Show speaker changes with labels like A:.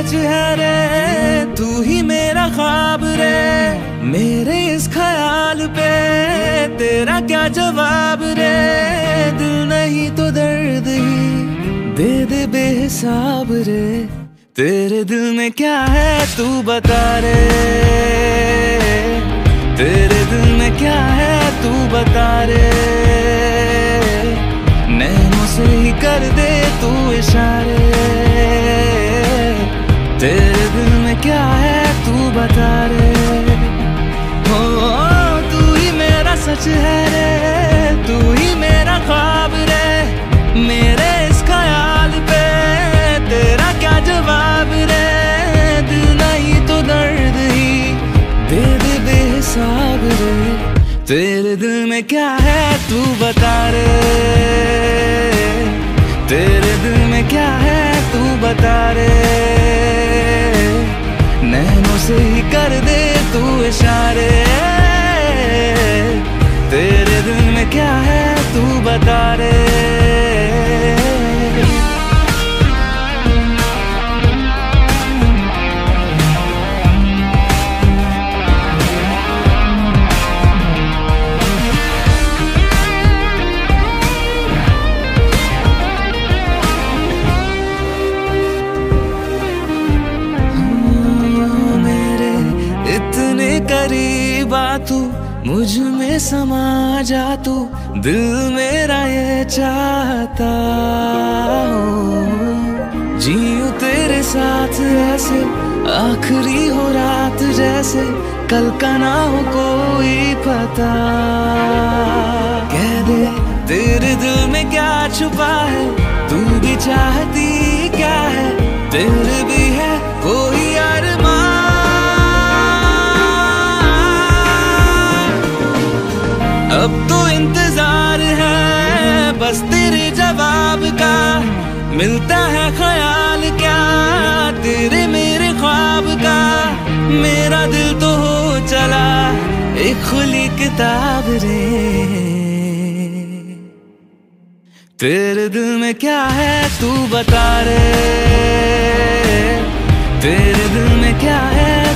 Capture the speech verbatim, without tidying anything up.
A: सच है रे, तू ही मेरा ख्वाब रे। मेरे इस ख्याल पे तेरा क्या जवाब रे। दिल नहीं तो दर्द ही दे दे बेहिसाब रे। तेरे दिल में क्या है तू बता रे। तेरे दिल में क्या है तू बता रे। नैनों से ही कर दे तू इशारे। तेरे दिल में क्या है तू बता रे। हो तू ही मेरा सच है रे, तू ही मेरा ख्वाब रे। मेरे इस ख्याल पे तेरा क्या जवाब रे। दिल नहीं तो दर्द ही दे दे बेहिसाब रे। तेरे दिल में क्या है तू बता रे। तेरे दिल में क्या है तू बता रे। नैनों से ही कर दे तू इशारे। तेरे दिल में क्या है तू बता रे। करीब आ तू, मुझ में समा जा तू। दिल मेरा ये चाहता हो जीऊं तेरे साथ ऐसे। आखिरी हो रात जैसे, कल का ना हो कोई पता। कह दे तेरे दिल में क्या छुपा है, तू भी चाहती क्या है। तेरे भी है कोई अरमान। अब तो इंतजार है बस तेरे जवाब का। मिलता है ख्याल क्या तेरे मेरे ख्वाब का। मेरा दिल तो हो चला एक खुली किताब रे। तेरे दिल में क्या है तू बता रे। तेरे दिल में क्या है